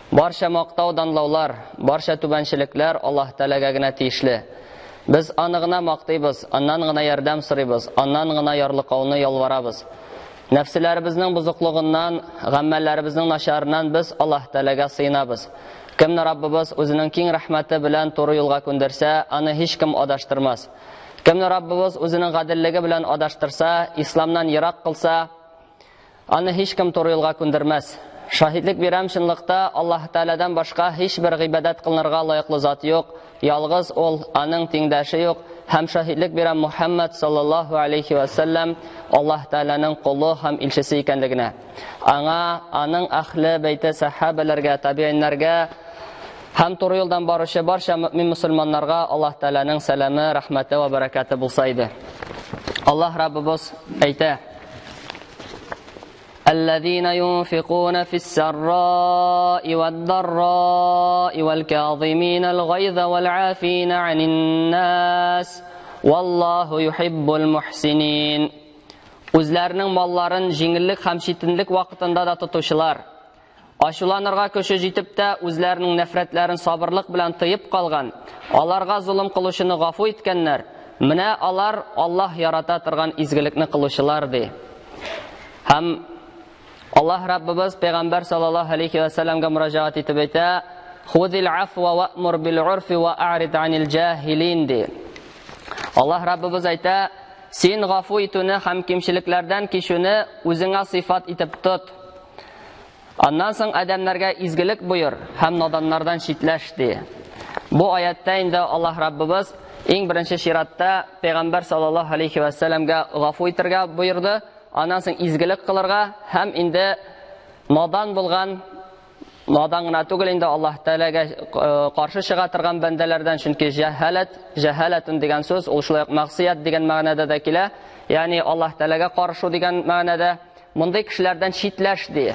Барча мактау данлаулар, барча түбәнчелекләр Аллаһ Тәгаләгә генә тиешле. Без аны гына мактыйбыз, аннан гына ярдәм сорыйбыз, аннан гына ярлыкауны ялварабыз. Нәфсиләребезнең бузыклыгыннан, гамәлләребезнең начарыннан без Аллаһ Тәгаләгә сыйынабыз. Кемне Раббыбыз үзенең киң рәхмәте белән туры юлга күндерсә, аны һичкем адаштырмас. Кемне Раббыбыз үзенең гаделлеге белән адаштырса, исламнан ерак кылса, аны һичкем туры юлга күндермәс. Шаһидлек бирәм, чынлыкта Аллаһ Тәгаләдән башка һичбер гыйбадәт кылынырга лаеклы зат юк, ялгыз ул, аның тиңдәше юк. Һәм шаһидлек бирәм Мухаммад саллаллаһу алейхи ва саллям Аллаһ Тәгаләнең кулы һәм илчесе икәнлегенә. Аңа, аның әһле бәйте сахабаларга, табииннәргә һәм туры юлдан баручы барча мөмин мусламаннарга Аллаһ Тәгаләнең сәламе, рәхмәте ва бәрәкәте булса иде. Аллаһ Раббыбыз әйтә: الذين ينفقون في السراء والضراء والكاظمين الغيظ والعافين عن الناس والله يحب المحسنين. Үзләренең малларын җиңеллек һәм читенлек вакытында да тотучылар, ачуланырга көче җитеп тә үзләренең нәфрәтләрен сабырлык белән тыеп калган, аларга зулым кылучыны гафу иткәннәр, менә алар Аллаһ ярата торган изгелекне кылучылар ди. Һәм Аллаһ Раббыбыз Пәйгамбәр саллаллаһу алейхи ва салламга мөрәҗәгать итеп әйтә: "Худил афва ваъмур бил урфи ва а'рид анил җаһилин" ди. Аллаһ Раббыбыз әйтә: "Син гафу итүне һәм кимчелекләрдән кичүне үзеңә сыйфат итеп тот. Аннан соң адәмнәргә изгелек буйыр һәм наданнардан читләш" ди. Бу аятта инде Аллаһ Раббыбыз иң беренче чиратта Пәйгамбәр саллаллаһу алейхи ва салламга гафу итәргә буйырды. Аннан соң изгелек кылырга һәм инде надан булган, надан гына түгел инде Аллаһ Тәгаләгә каршы чыга торган бәндәләрдән, чөнки җаһаләтен дигән сүз ул шулай мәгъсият дигән мәгънәдә дә килә. Ягъни Аллаһ Тәгаләгә каршы дигән мәгънәдә мондый кешеләрдән читләш ди.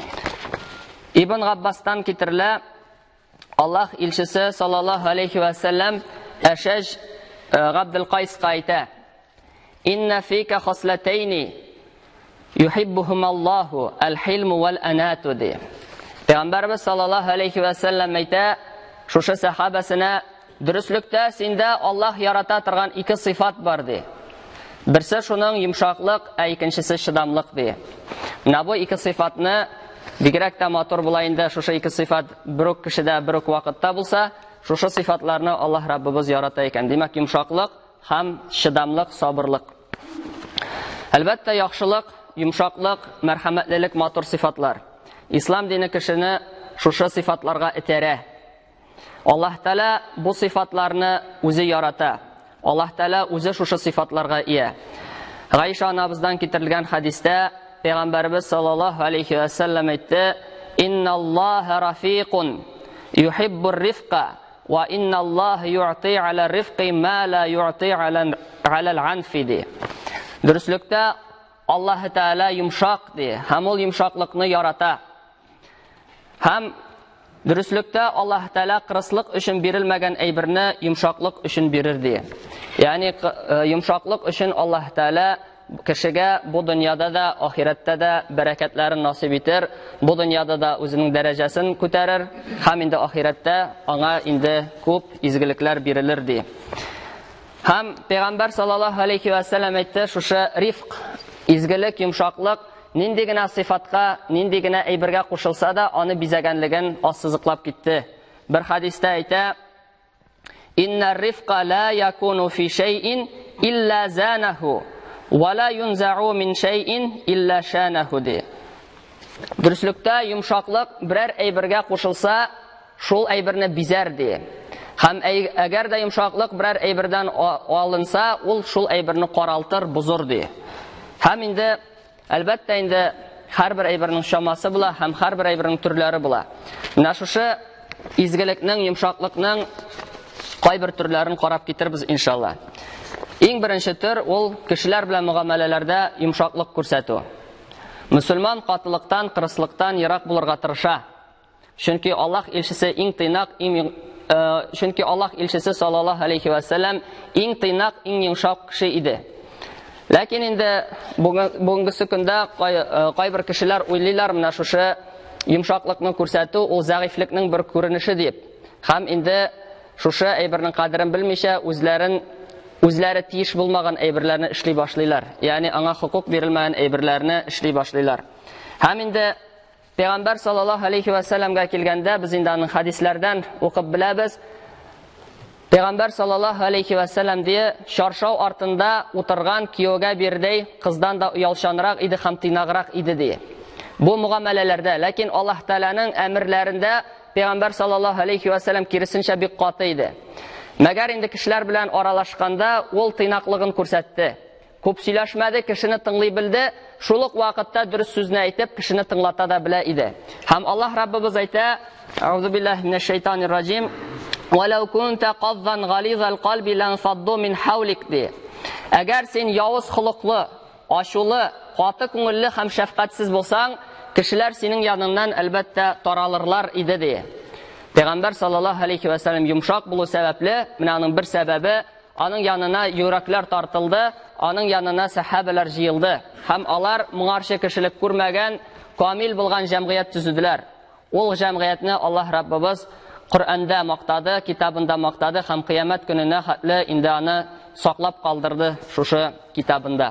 Ибн Габбастан китерелә, Аллаһ илчесе саллаллаһу алейхи ва саллям Әшәҗ Габдул Кайска әйтә: "Инна фика хаслатайни юхиббухумаллаху ал-хилму вал-анату" ди. Пәйгамбәрбез саллаллаһу алейхи ва саллям әйтә, шушы сахабасына: "Дөреслектә синдә Аллаһ ярата торган ике сыйфат бар" ди. Берсе шуның йомшаклык, ә икенчесе чыдамлык ди. Менә бу ике сыйфатны бигрәк тә матур була инде шушы ике сыйфат бер үк кешедә, бер үк вакытта булса, шушы сыйфатларны Аллаһ Раббыбыз ярата икән. Димәк, йомшаклык һәм чыдамлык, сабырлык. Әлбәттә, яхшылык, йомшаклык, мәрхәмәтлелек матур сыйфатлар. Ислам дине кешене шушы сыйфатларга этәрә. Аллаһ Тәгалә бу сыйфатларны үзе ярата. Аллаһ Тәгалә үзе шушы сыйфатларга ия. Гайша анабыздан китерелгән хадистә Пәйгамбәрбез саллаллаһу алейхи ва саллям әйтте: "Инналлаһа рафиқун юхиббур рифқа ва инналлаһа юъти аля рифқи ма ла юъти аля ал-анфи" ди. Дөреслектә Аллаһ Тәгалә йомшак ди, һәм ул йомшаклыкны ярата. Һәм дөреслектә Аллаһ Тәгалә кырыслык өчен бирелмәгән әйберне йомшаклык өчен бирер ди. Ягъни йомшаклык өчен Аллаһ Тәгалә кешегә бу дөньяда да, ахирәттә дә бәрәкәтләрен насыйп итер. Бу дөньяда да үзенең дәрәҗәсен күтәрер, һәм инде ахирәттә аңа инде күп изгелекләр бирелер ди. Һәм Пәйгамбәр саллаллаһу алейхи ва саллям әйтте, шушы рифq, изгелек, йомшаклык нинди генә сыйфатка, нинди генә әйбергә кушылса да, аны бизәгәнлеген ассызыклап китте. Бер хадистә әйтә: "Инна рифqa ла якуну фи шай'ин илля занаху ва ла юнзау мин шай'ин илля шанаху" ди. Дөреслектә йомшаклык берәр әйбергә кушылса, шул әйберне бизәр ди. Һәм әгәр дә йомшаклык берәр әйбердән алынса, ул шул әйберне каралтыр, бузыр ди. Һәм инде әлбәттә инде һәрбер әйбернең шамасы була, һәм һәрбер әйбернең төрләре була. Менә шушы изгелекнең, йомшаклыкның кайбер төрләрен карап китербез иншалла. Иң беренче төр ул кешеләр белән мөгамәләләрдә йомшаклык күрсәтү. Мөселман катылыктан, кырыслыктан ерак булырга тырыша. Чөнки Аллаһ илчесе иң тыйнак, чөнки Аллаһ илчесе саллаллаһу алейхи ва саллям иң тыйнак, иң йомшак кеше иде. Ләкин инде бүгенге көндә кайбер кешеләр уйлыйлар, менә шушы йомшаклыкны күрсәтү ул зәгыйфлекнең бер күренеше дип. Һәм инде шушы әйбернең кадерен белмичә үзләре тиеш булмаган әйберләрне эшли башлыйлар. Ягъни аңа хукук бирелмәгән әйберләрне эшли башлыйлар. Һәм инде Пәйгамбәр саллаллаһу алейхи ва салламга килгәндә без инде аның хадисләрдән укып беләбез. Пәйгамбәр саллаллаһу алейхи ва саллям ди, шаршау артында утырган кияүгә бирдей кыздан да уялшанрак иде һәм тыйнаграк иде ди. Бу мугамәләләрдә, ләкин Аллаһ Тәгаләнең әмерләрендә Пәйгамбәр саллаллаһу алейхи ва саллям киресенчә бик каты иде. Мәгәр инде кешеләр белән аралашканда ул тыйнаклыгын күрсәтте. Күп сөйләшмәде, кешене тыңлый білде, шул ук вакытта дөрес сүзне әйтеп, кешене тыңлата да белә иде. Һәм Аллаһ Раббыбыз әйтә: "Аузу биллаһи минәш шайтанир раҗим. Валау кунта қаддан гализал қалби ланфадду мин хавлик" ди. Әгәр син явыз холыклы, ачулы, каты күңелле һәм шәфкатьсез булсаң, кешеләр синең яныңнан әлбәттә таралырлар иде ди. Пәйгамбәр саллаллаһу алейхи ва саллям йомшак булу сәбәпле, менә аның бер сәбәбе, аның янына йөрәкләр тартылды, аның янына сахабалар җыелды. Һәм алар моңарчы кешелек күрмәгән, камил булган җәмгыять төзүделәр. Ул җәмгыятьне Аллаһ Раббыбыз Коръәндә мактады, китабында мактады һәм кыямәт көненә хәтле инде аны саклап калдырды шушы китабында.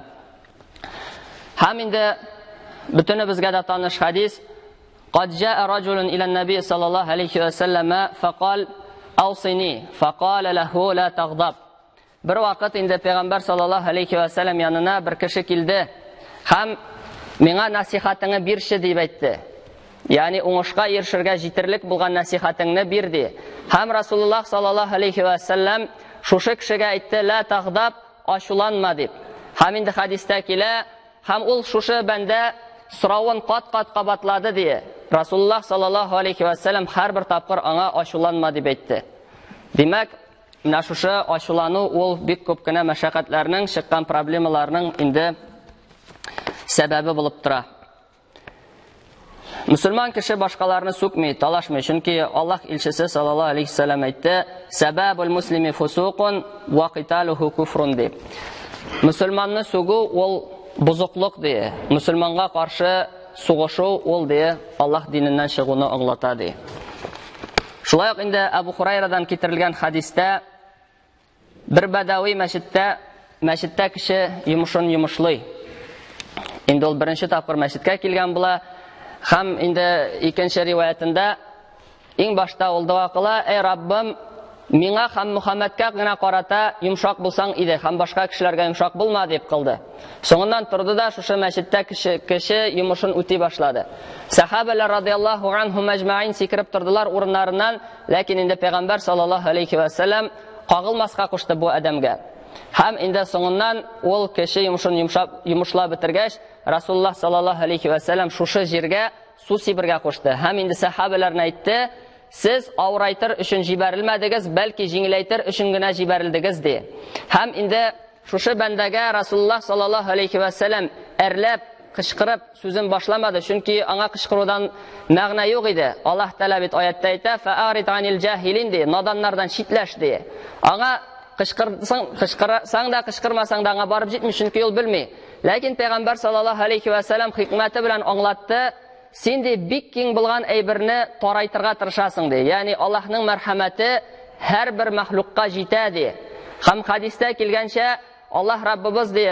Һәм инде бөтенебезгә дә таныш хадис: "Кад җаа раҗулун иля нәби саллаллаһу алейхи ва саллама фақал аусини фақала лаху ла тагдаб". Бер вакыт инде Пәйгамбәр саллаллаһу алейхи ва саллям янына бер кеше килде һәм миңа насихатыңны бирче дип әйтте. Ягъни уңышка ирешергә җитерлек булган насихатыңны бир ди. Һәм Расулуллаһ саллаллаһу алейхи ва саллям шушы кешегә әйтте: "Ла тагдаб", ачуланма дип. Һәм инде хадистә килә, һәм ул шушы бәндә соравын кат-кат кабатлады ди. Расулуллаһ саллаллаһу алейхи ва саллям һәрбер тапкыр аңа ачуланма дип әйтте. Димәк, менә шушы ачулану ул бик күп кенә мәшәкатьләрнең, чыккан проблемаларның инде сәбәбе булып тора. Мөселман кеше башкаларны сүкми, талашмый, чөнки Аллаһ илчесе саллаллаһу алейхи ва саллям әйтте: "Сабабул муслими фусуқун ва қиталуху куфрун" дип. Мөселманны сүгү ул бузыклык ди. Мөселманга каршы сугышу ул ди Аллаһ диненнән чыгуны аңлата ди. Шулай ук инде Абу Хурайрадан китерелгән хадистә бер бәдәви мәчеттә кеше йомышын йомышлый. Инде ул беренче тапкыр мәчеткә килгән була. Һәм инде икенче риваятында иң башта ул дуа кыла: "Эй Раббым, миңа һәм Мөхәммәдкә генә карата йомшак булсаң иде, һәм башка кешеләргә йомшак булма" дип кылды. Соңыннан торды да шушы мәчеттә кеше йомышын үти башлады. Сахабалар радиллаһу анһум аҗмаин сикереп тордылар урыннарыннан, ләкин инде Пәйгамбәр саллаллаһу алейхи ва саллям кагылмаска кушты бу адәмгә. Һәм инде соңыннан ул кеше йомышын йомышлап бетергәч, Расулуллаһ саллаллаһу алейхи ва саллям шушы җиргә су сибергә кушты. Һәм инде сахабаларына әйтте: "Сез авырайтыр өчен җибәрелмәдегез, бәлки җиңеләйтер өчен генә җибәрелдегез" ди. Һәм инде шушы бәндәгә Расулуллаһ саллаллаһу алейхи ва саллям әрләп, кычкырып сүзен башламады, чөнки аңа кычкырудан мәгънә юк иде. Аллаһ Тәгалә бит аятта әйтә: "Фа'арид анил җаһилин" ди, наданнардан читләш ди. Аңа кычкырсаң да, кычкырмасаң да аңа барып җитми, чөнки ул белми. Ләкин Пәйгамбәр саллаллаһу алейхи ва саллям хикмәте белән аңлатты: "Син ди бик киң булган әйберне тарайтырга тырышасың" ди. Ягъни Аллаһның мәрхәмәте һәрбер мәхлукка җитә ди. Һәм хадистә килгәнчә, Аллаһ Раббыбыз ди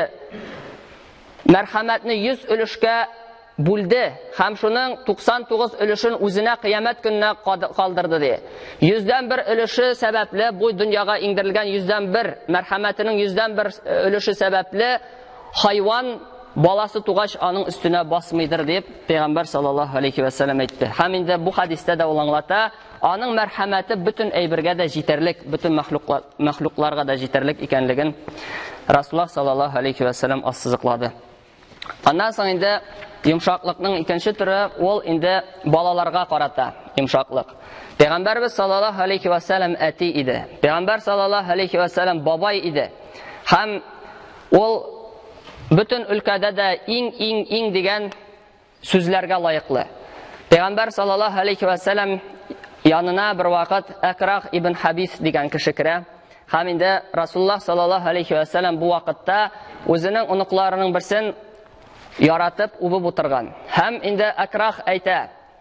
мәрхәмәтне 100 өлешкә бүлде һәм шуның 99 өлешен үзенә кыямәт көненә калдырды ди. 100дән 1 өлеше сәбәпле, бу дөньяга иңдерелгән 100дән 1 мәрхәмәтенең 100дән 1 өлеше сәбәпле хайван баласы тугач аның өстенә басмыйдыр дип Пәйгамбәр саллаллаһу алейхи ва саллям әйтте. Һәм инде бу хадистә дә ул аңлата, аның мәрхәмәте бөтен әйбергә дә җитәрлек, бөтен мәхлукларга да җитәрлек икәнлеген Расулуллаһ саллаллаһу алейхи ва саллям ассызыклады. Аннан соң инде йомшаклыкның икенче түре ул инде балаларга карата йомшаклык. Пәйгамбәрбез саллаллаһу алейхи ва саллям әти иде. Пәйгамбәр саллаллаһу алейхи ва саллям бабай иде. Һәм ул бөтен өлкәдә дә иң дигән сүзләргә лаеклы. Пәйгамбәр саллаллаһу алейхи ва саллям янына бер вакыт Акрах ибн Хабис дигән кеше керә. Һәм инде Расулуллаһ саллаллаһу алейхи ва саллям бу вакытта үзенең оныкларының берсен яратып убып утырган. Һәм инде Акрах әйтә: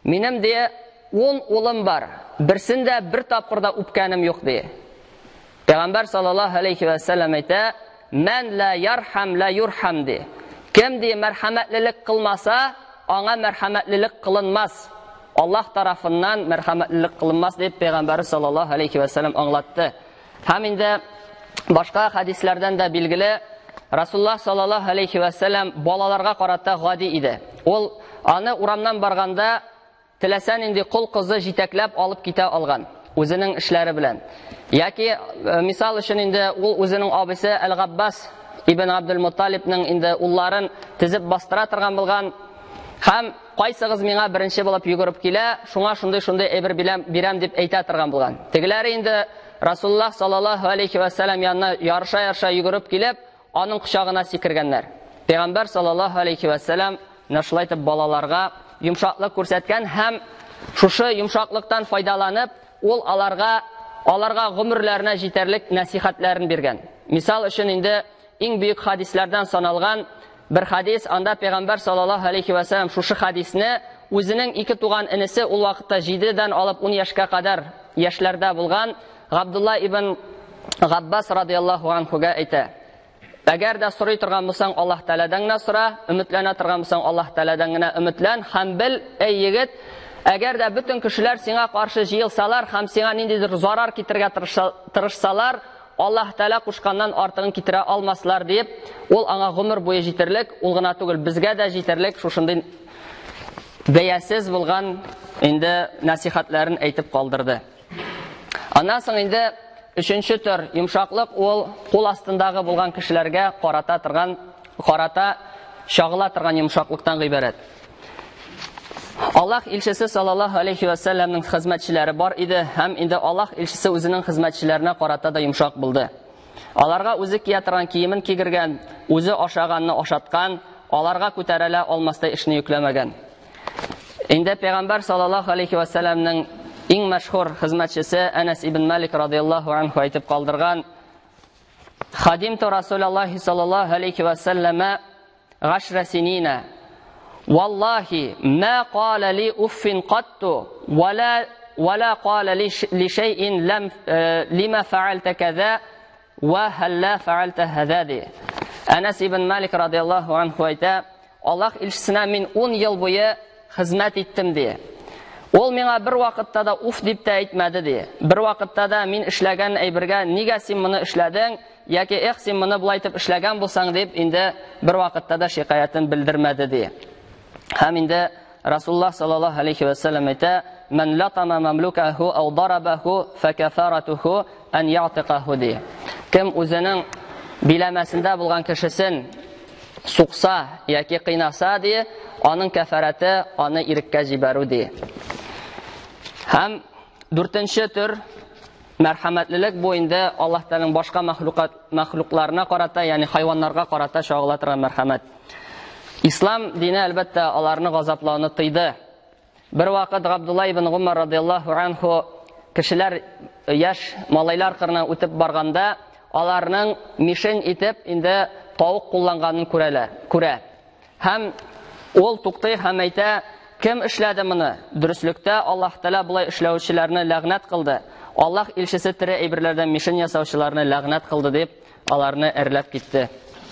Минем де 10 улым бар, берсендә бер тапкырда үпкәнем юк ди. Пәйгамбәр саллаллаһу алейхи ва саллям әйтә: "Мән ла ярхам ла юрхам" ди. Кем ди мәрхәмәтлелек кылмаса, аңа мәрхәмәтлелек кылынмас. Аллаһ тарафыннан мәрхәмәтлелек кылынмас дип Пәйгамбәр саллаллаһу алейхи ва саллям аңлатты. Һәм инде башка хадисләрдән дә билгеле, Расулуллаһ саллаллаһу алейхи ва саллям балаларга карата гади иде. Ул аны урамнан барганда теләсән инде кул кызы җитәкләп алып китә алган үзенең эшләре белән. Яки мисал өчен инде ул үзенең абыйсы Әл-Габбас ибн Абдул-Мутталибның инде улларын тизеп бастыра торган булган. Һәм кайсыгыз миңа беренче булып йөгереп килә, шуңа шундый әйбер бирәм дип әйтә торган булган. Тегеләре инде Расулуллаһ саллаллаһу алейхи ва саллям янына ярыша йөгереп килеп, аның кочагына сикергәннәр. Пәйгамбәр саллаллаһу алейхи ва саллям нашлай итеп балаларга йомшаклык күрсәткән һәм шушы йомшаклыктан файдаланып, ул аларга гомерләренә җитәрлек насихатларын биргән. Мисал өчен инде иң бөек хадисләрдән саналган bir хадис, анда Пәйгамбәр саллаллаһу алейхи ва саллям шушы хадисне үзенең ике туган инесе, ул вакытта 7-дән алып 10 яшькә кадәр яшьләрдә булган Габдулла ибн Габбас радиллаһу анһуга әйтә: "Әгәр дә сорый торган булсаң, Аллаһ Тәгаләдән генә сора, өметләнә торган булсаң, Аллаһ Тәгаләдән генә өметлән, һәм бел, эй егет, әгәр дә бөтен кешеләр сиңа каршы җыелсалар һәм сиңа ниндидер зарар китергә тырышсалар, Аллаһ Тәгалә кушканнан артыгын китерә алмаслар" дип, ул аңа гомер буе җитерлек, ул гына түгел, безгә дә җитерлек шушындый бәясез булган инде насихатларын әйтеп калдырды. Аннан соң инде өченче төр йомшаклык, ул кул астындагы булган кешеләргә карата чагыла торган йомшаклыктан гыйбарәт. Аллаһ илчесе саллаллаһу алейхи ва саллямның хезмәтчеләре бар иде, һәм инде Аллаһ илчесе үзенең хезмәтчеләренә карата да йомшак булды. Аларга үзе кия торган киемен кигергән, үзе ашаганны ашаткан, аларга күтәрелә алмастай эшне йөкләмәгән. Инде Пәйгамбәр саллаллаһу алейхи ва саллямның иң мәшһүр хезмәтчесе Анас ибн Малик радиллаһу анһу әйтеп калдырган: "Хадимту Расулаллаһи саллаллаһу алейхи ва саллама 10 синина. Валлахи ма кала ли уффин катту, вала кала ли шейин лима фаальта каза, ва халла фаальта хазади." Анас ибн Малик радиллаһу анһу әйтә: "Аллаһ илчесенә мин 10 ел буе хезмәт иттем" ди. Ул миңа бер вакытта да уф дип тә әйтмәде ди. Бер вакытта да мин эшләгән әйбергә нигә син моны эшләдең, яки эх син моны булай итеп эшләгән булсаң дип инде бер вакытта да шикаятын белдермәде ди. Һәм инде Расулуллаһ саллаллаһу алейхи ва саллям әйтә: "Ман латама мамлукаху ау дарабаху факафаратуху ан я'тиқаху" ди. Кем үзенең биләмәсендә булган кешесен сукса яки кыйнаса ди, аның кафараты аны иреккә җибәрү ди. Һәм 4нче төр мәрхәмәтлелек бу инде Аллаһ Тәгаләнең башка мәхлукларына карата, ягъни хайваннарга карата чагыла торган мәрхәмәт. Ислам дине әлбәттә аларны газаплауны тыйды. Бер вакыт Габдулла ибн Умар радиллаһу анһу кешеләр яшь малайлар кырына үтеп барганда, аларның мишен итеп инде тавык кулланганын күрә. Һәм ул туктый һәм әйтә: "Кем эшләде моны? Дөреслектә Аллаһ Тәгалә булай эшләүчеләрне ләгънәт кылды. Аллаһ илчесе тире әйберләрдән мишен ясаучыларны ләгънәт кылды" дип, аларны әрләп китте.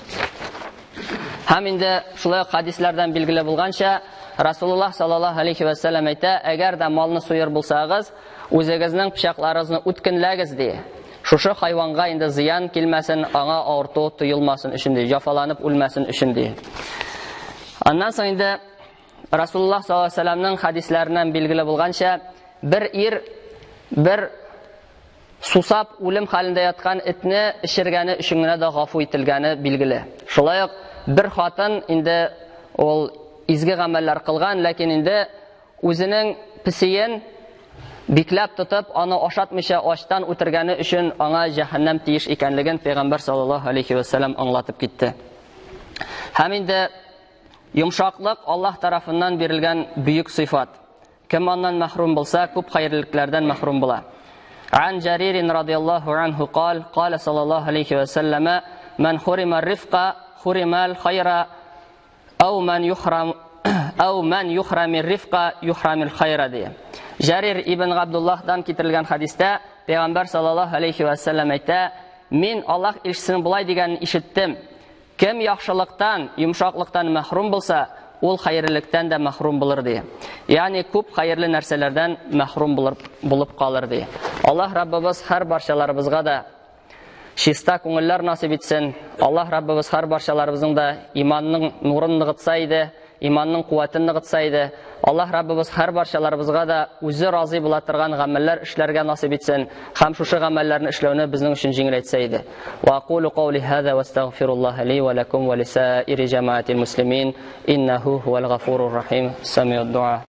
Һәм инде шулай хадисләрдән билгеле булганча, Расулуллаһ саллаллаһу алейхи ва саллям әйтә: "Әгәр дә малны суйыр булсагыз, үзегезнең пычакларыгызны үткенләгез" ди. Шушы хайванга инде зыян килмәсен, аңа авырту тойылмасын өчен ди, җафаланып үлмәсен өчен ди. Аннан соң инде Расулуллаһ саллаллаһу алейхи ва саллямның хадисләреннән билгеле булганча, бер ир бер сусап үлем хәлендә яткан этне эшергәне өчен генә дә гафу ителгәне билгеле. Шулай ук бер хатын инде ул изге гамәлләр кылган, ләкин инде үзенең песиен бикләп тотып, аны ашатмыйча ачтан үтергәне өчен аңа җәһәннәм тиеш икәнлеген Пәйгамбәр саллаллаһу алейхи ва саллям аңлатып китте. Һәм инде йомшаклык Аллаһ тарафыннан бирелгән бөек сыйфат. Кем аннан мәхрүм булса, күп хәерлелекләрдән мәхрүм була. Ан Жарир радиллаһу анһу قال саллаллаһу алейхи ва саллама: "Ман хурима рифқа хуримал хайра, ау ман юхрам ау ман юхрамир рифка юхрамир хайра ди. Жарир ибн Габдуллахдан китерилгән хадистә Пәйгамбәр саллаллаһу алейхи ва саллям әйтә: "Мин Аллаһ илчесенең булай дигәнен ишеттем: кем яхшылыктан, йомшаклыктан мәхрум булса, ул хәерлелектән дә мәхрум булыр" ди. Ягъни күп хәерле нәрсәләрдән мәхрум булып калыр ди. Аллаһ Раббыбыз һәр барчаларыбызга да чиста күңелләр насыйп итсен. Аллаһ Раббыбыз һәр барчаларыбызның да иманның нурын ныгытса иде, иманның куәтен ныгытса иде. Аллаһ Раббыбыз һәр барчаларыбызга да үзе разый була торган гамәлләр эшләргә насыйп итсен һәм шушы гамәлләрне эшләүне безнең өчен җиңеләйтсә иде. Ва aqulu qawli hadha wastaghfirullah li wa lakum wa lisa'iri jama'atil muslimin innahu huwal ghafurur rahim. Sami'ud du'a.